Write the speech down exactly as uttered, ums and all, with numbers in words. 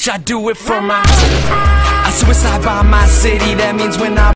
bitch, I do it for my I suicide by my city, that means when I